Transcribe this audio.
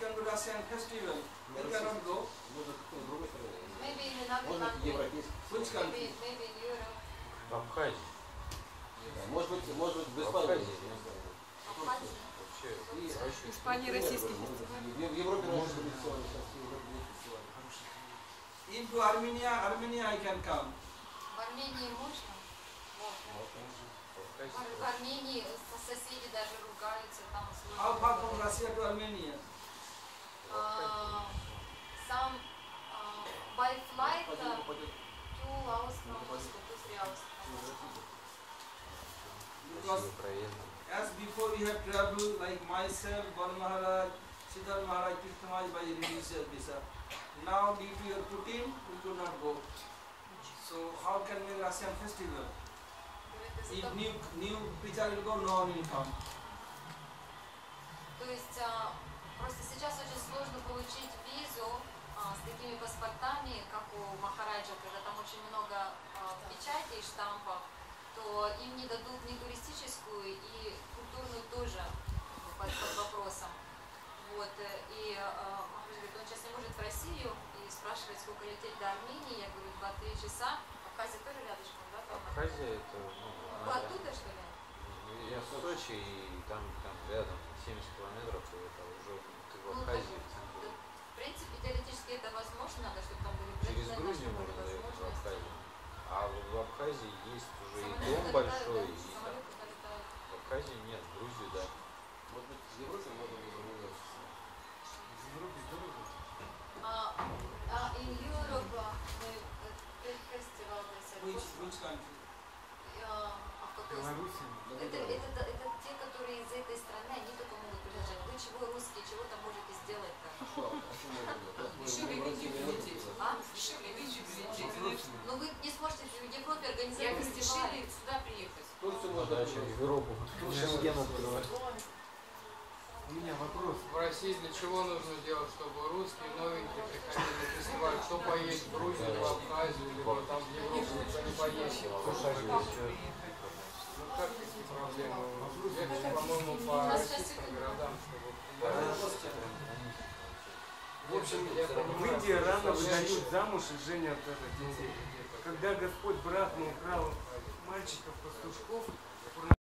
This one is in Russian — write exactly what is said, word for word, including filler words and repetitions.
can be Russian festival. They cannot go. Maybe in another country. Which country? Maybe, maybe in Europe. В Абхазии. Может быть, может быть, в Испании. Вообще, Испания российский фестиваль. В Европе можно традиционный фестиваль. Into Armenia, Armenia I can come. В Армении можно? Можно. В Армении соседи даже ругаются, там сложно. How far from Russia to Armenia? Uh, some uh, by flight uh, two hours from Moscow, two three hours from Moscow. Because as before we have traveled like myself, Bar Maharaj, Siddhar Maharaj, Krishna Maharaj by religious visa. Now due to your routine, we could not go. So how can we Russian festival? If new new preacher will go, no one will come. То есть а, просто сейчас очень сложно получить визу а, с такими паспортами, как у Махараджа, когда там очень много а, печатей, штампов, то им не дадут ни туристическую и культурную тоже под, под вопросом. Вот, и а, Махарадж говорит, он сейчас не может в Россию и спрашивает, сколько лететь до Армении. Я говорю, два-три часа. Абхазия тоже рядышком, да? Там? Абхазия это, ну, Вы оттуда, что ли? Я в Сочи, и там, там рядом семьдесят километров, и это уже ты в Абхазии. Ну, так, в принципе, теоретически это возможно, надо, чтобы там были Через Грузию можно доехать в Абхазию. А в Абхазии есть уже и дом большой, и там. В Абхазии нет, в Грузии да. Может быть, в Европе можно было. В Европе дорого. In Europe, the festival, Which which country? Беларусь. Это, это, это те, которые из этой страны, они только могут приезжать. Вы чего русские, чего там можете сделать-то? Дешевле в Индию лететь. А? Дешевле в Индию лететь. Но вы не сможете в Европе Я организовать говорю, фестиваль. дешевле сюда приехать. Турцию можно Дальше в Европу. Шенген открывать. У меня вопрос. В России для чего нужно делать, чтобы русские новенькие приходили на фестиваль? Кто поедет в Грузию, в Абхазию, либо там в Европу, никто не поедет? Ну как такие проблемы? Ехать, по-моему, по российским городам, чтобы... В общем, в Индии рано выдают замуж и женят детей. Когда Господь Брахма украл мальчиков-пастушков,